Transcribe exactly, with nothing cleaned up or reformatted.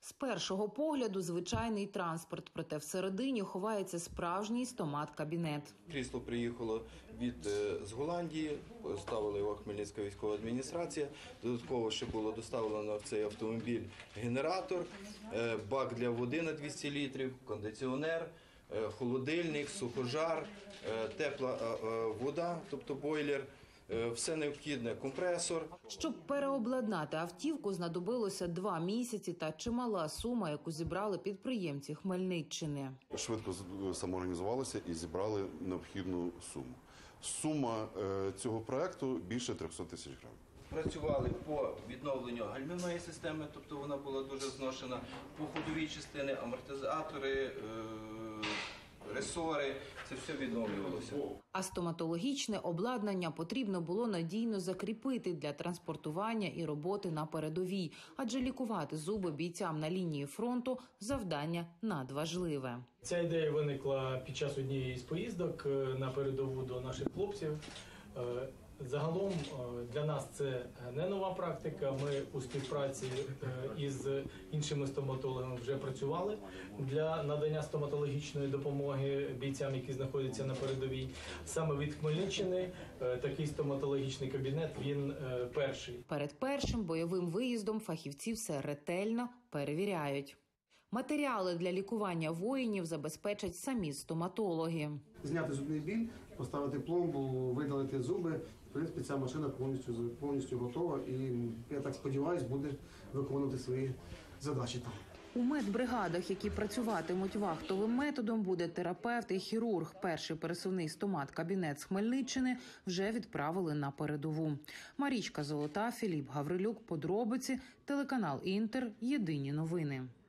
З першого погляду звичайний транспорт, проте всередині ховається справжній стомат-кабінет. Крісло приїхало від з Голландії, ставила його Хмельницька військова адміністрація. Додатково ще було доставлено в цей автомобіль генератор, бак для води на двісті літрів, кондиціонер, холодильник, сухожар, тепла вода, тобто бойлер. Все необхідне, компресор. Щоб переобладнати автівку, знадобилося два місяці та чимала сума, яку зібрали підприємці Хмельниччини. Швидко самоорганізувалися і зібрали необхідну суму. Сума цього проекту більше трьохсот тисяч гривень. Працювали по відновленню гальмівної системи, тобто вона була дуже зношена, по ходовій частині, амортизатори, ресори, це все відновлювалося. А стоматологічне обладнання потрібно було надійно закріпити для транспортування і роботи на передовій, адже лікувати зуби бійцям на лінії фронту – завдання надважливе. Ця ідея виникла під час однієї з поїздок на передову до наших хлопців. Загалом для нас це не нова практика. Ми у співпраці із іншими стоматологами вже працювали для надання стоматологічної допомоги бійцям, які знаходяться на передовій. Саме від Хмельниччини такий стоматологічний кабінет, він перший. Перед першим бойовим виїздом фахівці все ретельно перевіряють. Матеріали для лікування воїнів забезпечать самі стоматологи. Зняти зубний біль, поставити пломбу, видалити зуби. В принципі, ця машина повністю, повністю готова і, я так сподіваюся, буде виконувати свої задачі там. У медбригадах, які працюватимуть вахтовим методом, буде терапевт і хірург. Перший пересувний стомат-кабінет з Хмельниччини вже відправили на передову. Марічка Золота, Філіп Гаврилюк, подробиці, телеканал Інтер, єдині новини.